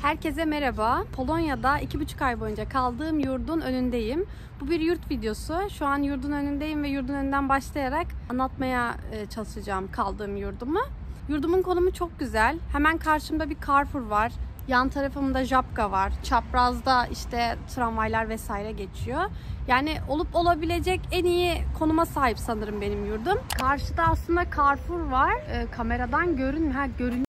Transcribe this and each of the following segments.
Herkese merhaba. Polonya'da 2,5 ay boyunca kaldığım yurdun önündeyim. Bu bir yurt videosu. Şu an yurdun önündeyim ve yurdun önünden başlayarak anlatmaya çalışacağım kaldığım yurdumu. Yurdumun konumu çok güzel. Hemen karşımda bir Carrefour var. Yan tarafımda Żabka var. Çaprazda işte tramvaylar vesaire geçiyor. Yani olup olabilecek en iyi konuma sahip sanırım benim yurdum. Karşıda aslında Carrefour var. Kameradan görünmüyor. Görünüyor.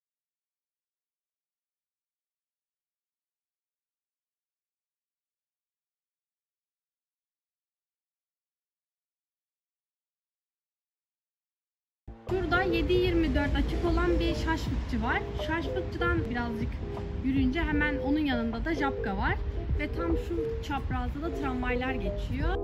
Burada 7/24 açık olan bir şaşlıkçı var. Şaşlıkçıdan birazcık yürüyünce hemen onun yanında da Żabka var. Ve tam şu çaprazda da tramvaylar geçiyor.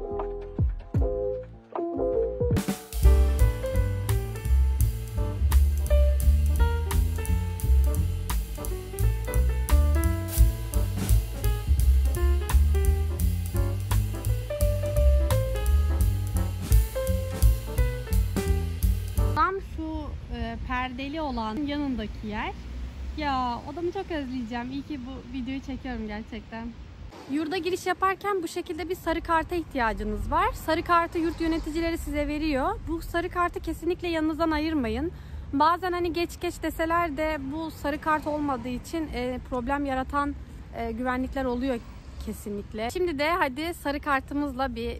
Tam şu perdeli olan yanındaki yer. Ya odamı çok özleyeceğim. İyi ki bu videoyu çekiyorum gerçekten. Yurda giriş yaparken bu şekilde bir sarı karta ihtiyacınız var. Sarı kartı yurt yöneticileri size veriyor. Bu sarı kartı kesinlikle yanınızdan ayırmayın. Bazen hani geç deseler de bu sarı kart olmadığı için problem yaratan güvenlikler oluyor kesinlikle. Şimdi de hadi sarı kartımızla bir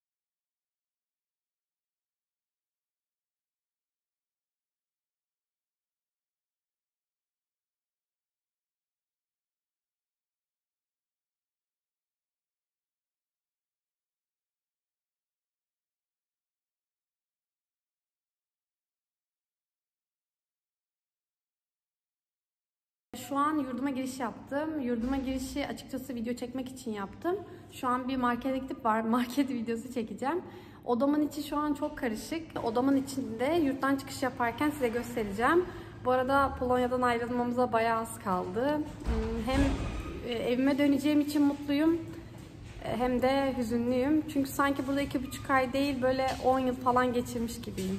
Şu an yurduma giriş yaptım. Yurduma girişi açıkçası video çekmek için yaptım. Şu an bir markete gidip market videosu çekeceğim. Odamın içi şu an çok karışık. Odamın içinde yurttan çıkış yaparken size göstereceğim. Bu arada Polonya'dan ayrılmamıza bayağı az kaldı. Hem evime döneceğim için mutluyum. Hem de hüzünlüyüm. Çünkü sanki burada 2,5 ay değil böyle 10 yıl falan geçirmiş gibiyim.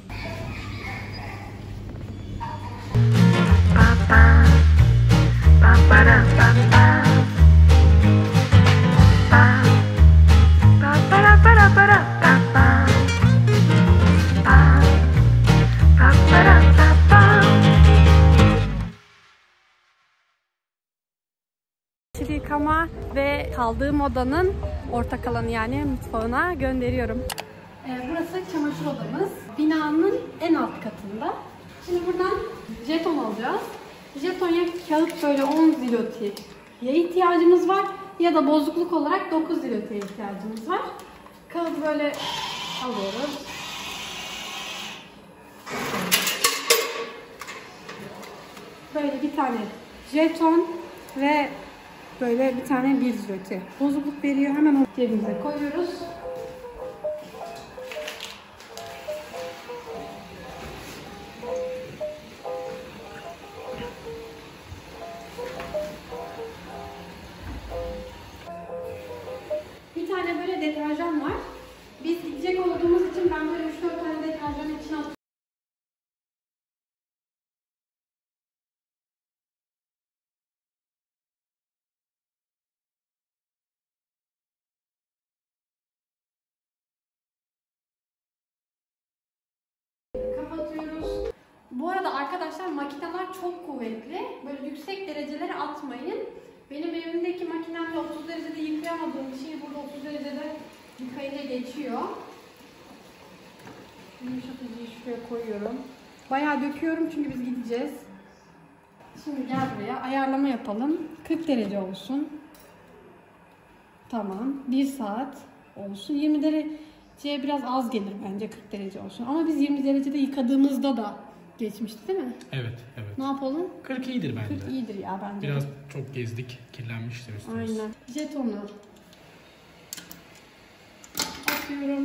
Yıkama ve kaldığım odanın ortak alanı yani mutfağına gönderiyorum. Burası çamaşır odamız. Binanın en alt katında. Şimdi buradan jeton alacağız. Jeton ya kağıt böyle 10 zloty'ye ihtiyacımız var ya da bozukluk olarak 9 zloty'ye ihtiyacımız var. Kağıt böyle alıyoruz. Böyle bir tane jeton ve böyle bir tane 1 zloty. Bozukluk veriyor. Hemen o cebimize koyuyoruz. Bir tane böyle deterjan var. Biz gidecek olduğumuz için ben böyle 3-4 tane deterjanın içine atıyorum. Kapatıyoruz. Bu arada arkadaşlar makineler çok kuvvetli. Böyle yüksek derecelere atmayın. Benim evimdeki makinemle 30 derecede yıkayamadığım bir şey burada 30 derecede yıkayınca geçiyor. Yumuşatıcıyı şuraya koyuyorum. Bayağı döküyorum çünkü biz gideceğiz. Şimdi gel buraya ayarlama yapalım. 40 derece olsun. Tamam. 1 saat olsun. 20 dereceye biraz az gelir bence 40 derece olsun. Ama biz 20 derecede yıkadığımızda da geçmişti değil mi? Evet. Ne yapalım? 40 iyidir bence. 40 iyidir ya bence. Biraz çok gezdik, kirlenmiştir üstümüz. Aynen. Jetonu atıyorum.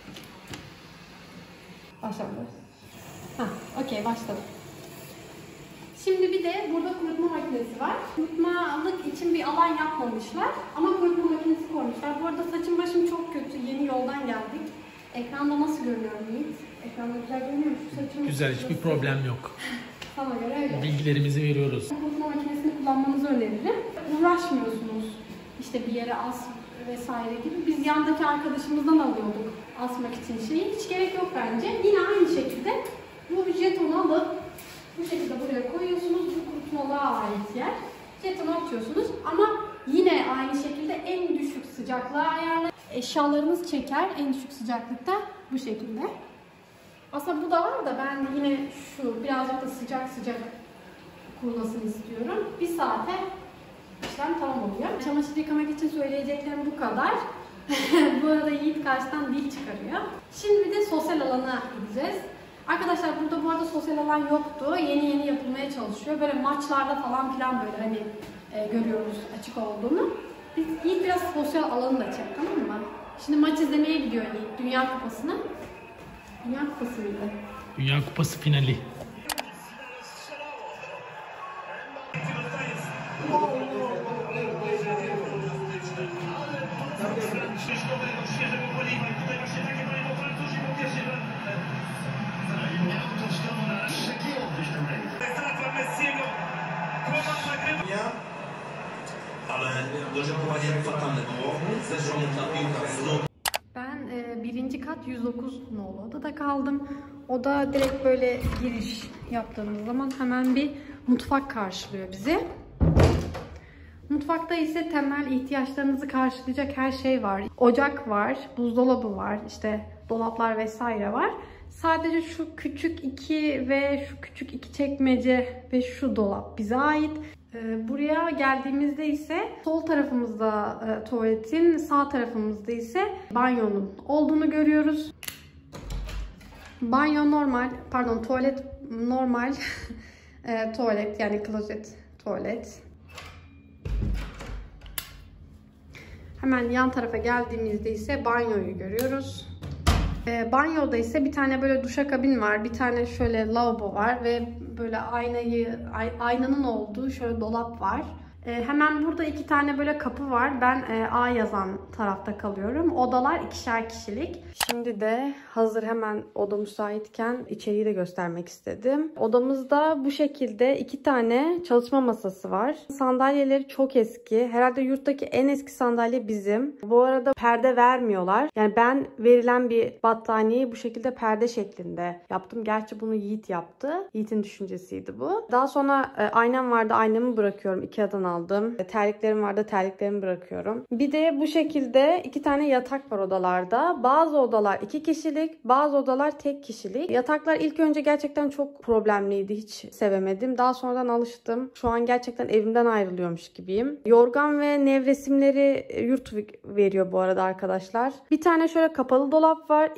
Başladı. Okey başladı. Şimdi bir de burada kurutma makinesi var. Kurutmalık için bir alan yapmamışlar ama kurutma makinesi koymuşlar. Bu arada saçım başım çok kötü. Yeni yoldan geldik. Ekranda nasıl görünüyor Yiğit? Ekranda güzel görünüyor mu? Saçım Güzel, hiçbir problem yok. Sana göre öyle. Bilgilerimizi veriyoruz. Kurutma makinesini kullanmanızı öneririm. Uğraşmıyorsunuz işte bir yere as vesaire gibi. Biz yandaki arkadaşımızdan alıyorduk asmak için şeyi. Hiç gerek yok bence. Yine aynı şekilde bu jetonu alıp bu şekilde buraya koyuyorsunuz. Bu kurutmalığa ait yer. Jetonu atıyorsunuz ama yine aynı şekilde en düşük sıcaklığa ayarlayın. Eşyalarınız çeker en düşük sıcaklıkta bu şekilde. Aslında bu da var da ben yine şu birazcık da sıcak kurulasını istiyorum. Bir saate işlem tamam oluyor. Çamaşır yıkamak için söyleyeceklerim bu kadar. Bu arada Yiğit karşıdan dil çıkarıyor. Şimdi bir de sosyal alana gideceğiz. Arkadaşlar burada bu arada sosyal alan yoktu. Yeni yapılmaya çalışıyor. Böyle maçlarda falan filan böyle hani görüyoruz açık olduğunu. Yiğit biraz sosyal alanı da çek, tamam mı? Şimdi maç izlemeye gidiyor Yiğit Dünya Kupası'na. Dünya Kupası mıydı? Dünya Kupası finali. Ben birinci kat 109 nolu odada kaldım. Oda direkt böyle giriş yaptığımız zaman hemen bir mutfak karşılıyor bizi. Mutfakta ise temel ihtiyaçlarınızı karşılayacak her şey var. Ocak var, buzdolabı var, işte dolaplar vesaire var. Sadece şu küçük iki ve şu küçük iki çekmece ve şu dolap bize ait. Buraya geldiğimizde ise sol tarafımızda tuvaletin, sağ tarafımızda ise banyonun olduğunu görüyoruz. Banyo normal, pardon tuvalet normal tuvalet yani klozet tuvalet. Hemen yan tarafa geldiğimizde ise banyoyu görüyoruz. Banyoda ise bir tane böyle duşakabin var, bir tane şöyle lavabo var ve böyle aynanın olduğu şöyle dolap var. Hemen burada iki tane böyle kapı var. Ben A yazan tarafta kalıyorum. Odalar ikişer kişilik. Şimdi de hazır hemen oda müsaitken içeriği de göstermek istedim. Odamızda bu şekilde iki tane çalışma masası var. Sandalyeleri çok eski. Herhalde yurttaki en eski sandalye bizim. Bu arada perde vermiyorlar. Yani ben verilen bir battaniyeyi bu şekilde perde şeklinde yaptım. Gerçi bunu Yiğit yaptı. Yiğit'in düşüncesiydi bu. Daha sonra aynam vardı. Aynamı bırakıyorum. Ikea'dan aldım. Terliklerim vardı. Terliklerimi bırakıyorum. Bir de bu şekilde iki tane yatak var odalarda. Bazı odalar iki kişilik, bazı odalar tek kişilik. Yataklar ilk önce gerçekten çok problemliydi. Hiç sevemedim. Daha sonradan alıştım. Şu an gerçekten evimden ayrılıyormuş gibiyim. Yorgan ve nevresimleri yurt veriyor bu arada arkadaşlar. Bir tane şöyle kapalı dolap var.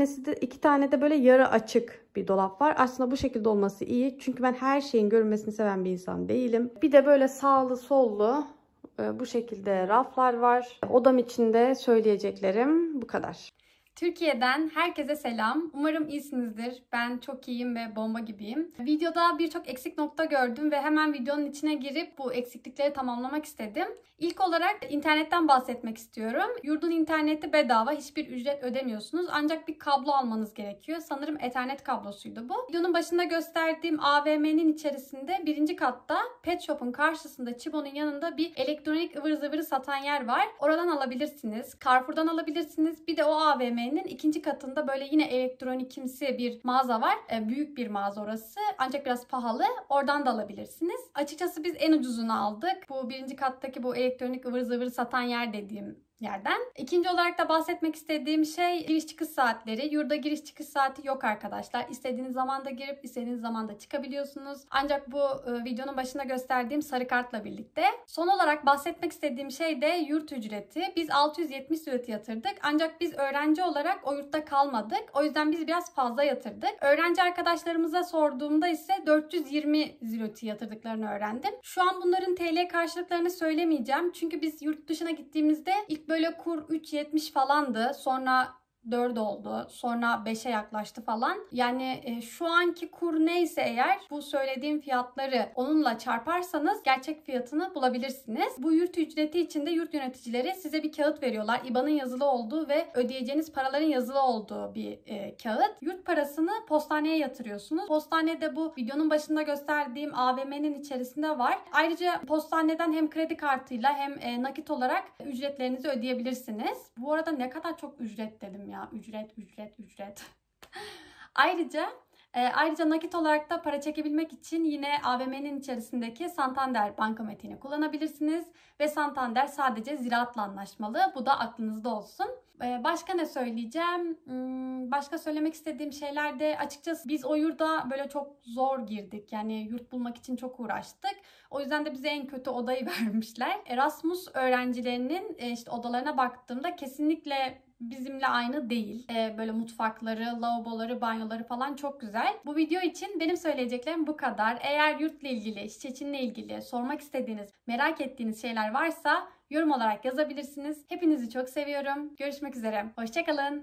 İki tane de böyle yarı açık bir dolap var. Aslında bu şekilde olması iyi. Çünkü ben her şeyin görünmesini seven bir insan değilim. Bir de böyle sağlı sollu bu şekilde raflar var. Odam içinde söyleyeceklerim bu kadar. Türkiye'den herkese selam. Umarım iyisinizdir. Ben çok iyiyim ve bomba gibiyim. Videoda birçok eksik nokta gördüm ve hemen videonun içine girip bu eksiklikleri tamamlamak istedim. İlk olarak internetten bahsetmek istiyorum. Yurdun interneti bedava, hiçbir ücret ödemiyorsunuz. Ancak bir kablo almanız gerekiyor. Sanırım Ethernet kablosuydu bu. Videonun başında gösterdiğim AVM'nin içerisinde birinci katta Pet Shop'un karşısında Çibo'nun yanında bir elektronik ıvır zıvırı satan yer var. Oradan alabilirsiniz. Carrefour'dan alabilirsiniz. Bir de o AVM'nin ikinci katında böyle yine elektronikimsi bir mağaza var. Büyük bir mağaza orası. Ancak biraz pahalı. Oradan da alabilirsiniz. Açıkçası biz en ucuzunu aldık. Bu birinci kattaki bu elektronik ıvır zıvırı satan yer dediğim yerden. İkinci olarak da bahsetmek istediğim şey giriş çıkış saatleri. Yurda giriş çıkış saati yok arkadaşlar. İstediğiniz zaman da girip istediğiniz zaman da çıkabiliyorsunuz. Ancak bu videonun başında gösterdiğim sarı kartla birlikte. Son olarak bahsetmek istediğim şey de yurt ücreti. Biz 670 zloty yatırdık. Ancak biz öğrenci olarak o yurtta kalmadık. O yüzden biz biraz fazla yatırdık. Öğrenci arkadaşlarımıza sorduğumda ise 420 zloty yatırdıklarını öğrendim. Şu an bunların TL karşılıklarını söylemeyeceğim. Çünkü biz yurt dışına gittiğimizde ilk böyle kur 3.70 falandı. Sonra 4 oldu. Sonra 5'e yaklaştı falan. Yani şu anki kur neyse eğer bu söylediğim fiyatları onunla çarparsanız gerçek fiyatını bulabilirsiniz. Bu yurt ücreti için de yurt yöneticileri size bir kağıt veriyorlar. IBAN'ın yazılı olduğu ve ödeyeceğiniz paraların yazılı olduğu bir kağıt. Yurt parasını postaneye yatırıyorsunuz. Postanede bu videonun başında gösterdiğim AVM'nin içerisinde var. Ayrıca postaneden hem kredi kartıyla hem nakit olarak ücretlerinizi ödeyebilirsiniz. Bu arada ne kadar çok ücret dedim ya. Ücret. Ayrıca nakit olarak da para çekebilmek için yine AVM'nin içerisindeki Santander bankamatiğini kullanabilirsiniz. Ve Santander sadece Ziraat'la anlaşmalı. Bu da aklınızda olsun. Başka ne söyleyeceğim? Başka söylemek istediğim şeyler de açıkçası biz o yurda böyle çok zor girdik. Yani yurt bulmak için çok uğraştık. O yüzden de bize en kötü odayı vermişler. Erasmus öğrencilerinin işte odalarına baktığımda kesinlikle bizimle aynı değil. Böyle mutfakları, lavaboları, banyoları falan çok güzel. Bu video için benim söyleyeceklerim bu kadar. Eğer yurtla ilgili, Szczecin'le ilgili sormak istediğiniz, merak ettiğiniz şeyler varsa yorum olarak yazabilirsiniz. Hepinizi çok seviyorum. Görüşmek üzere. Hoşça kalın.